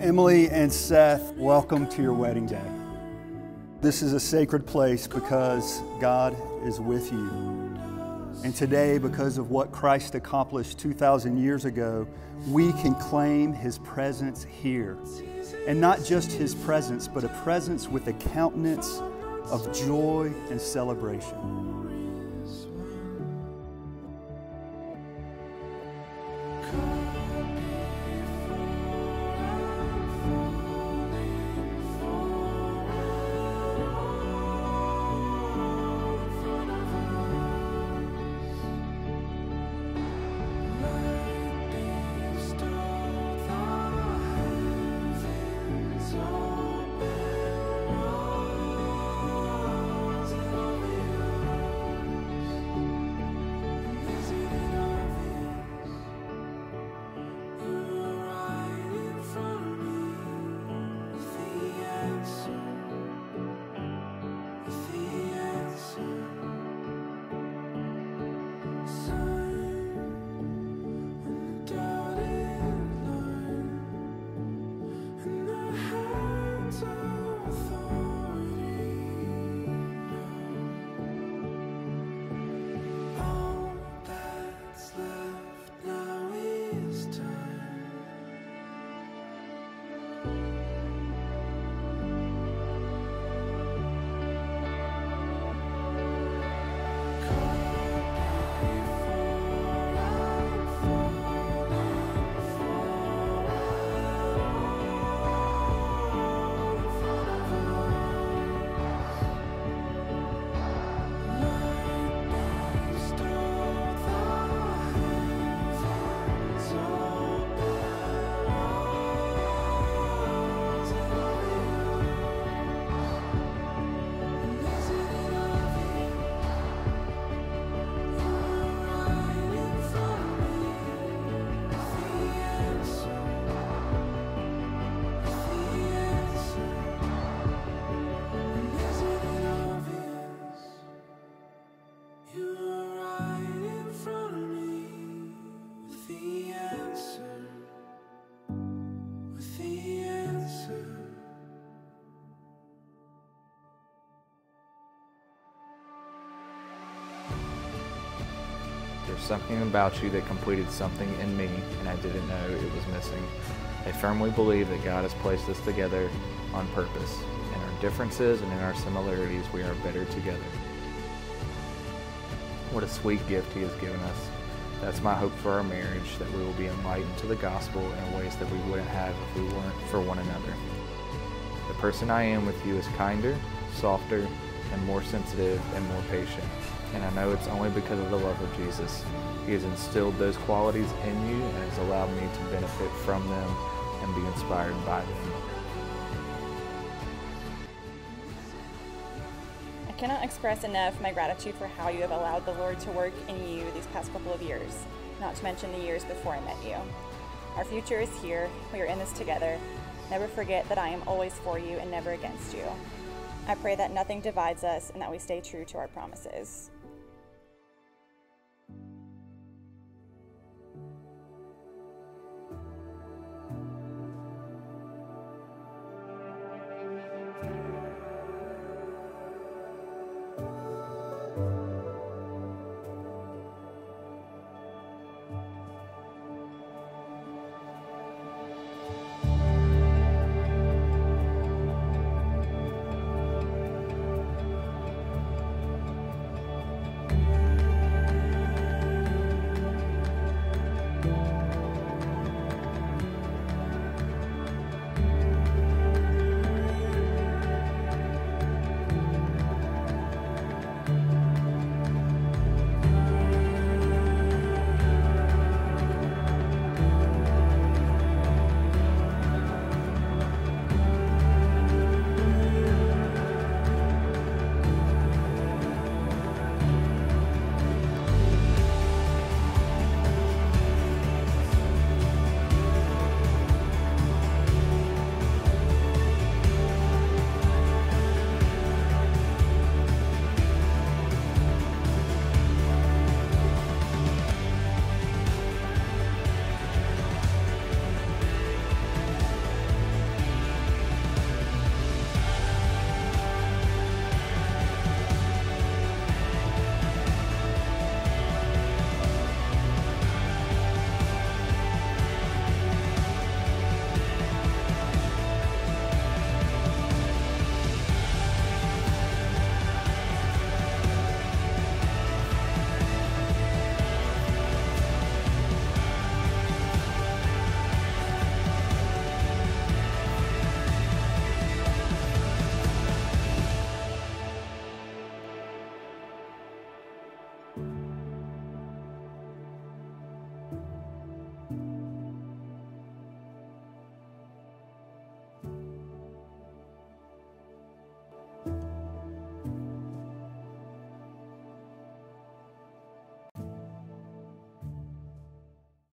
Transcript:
Emily and Seth, welcome to your wedding day. This is a sacred place because God is with you. And today, because of what Christ accomplished 2,000 years ago, we can claim His presence here. And not just His presence, but a presence with a countenance of joy and celebration. There's something about you that completed something in me, and I didn't know it was missing. I firmly believe that God has placed us together on purpose. In our differences and in our similarities, we are better together. What a sweet gift He has given us. That's my hope for our marriage, that we will be enlightened to the gospel in ways that we wouldn't have if we weren't for one another. The person I am with you is kinder, softer, and more sensitive and more patient. And I know it's only because of the love of Jesus. He has instilled those qualities in you and has allowed me to benefit from them and be inspired by them. I cannot express enough my gratitude for how you have allowed the Lord to work in you these past couple of years, not to mention the years before I met you. Our future is here. We are in this together. Never forget that I am always for you and never against you. I pray that nothing divides us and that we stay true to our promises.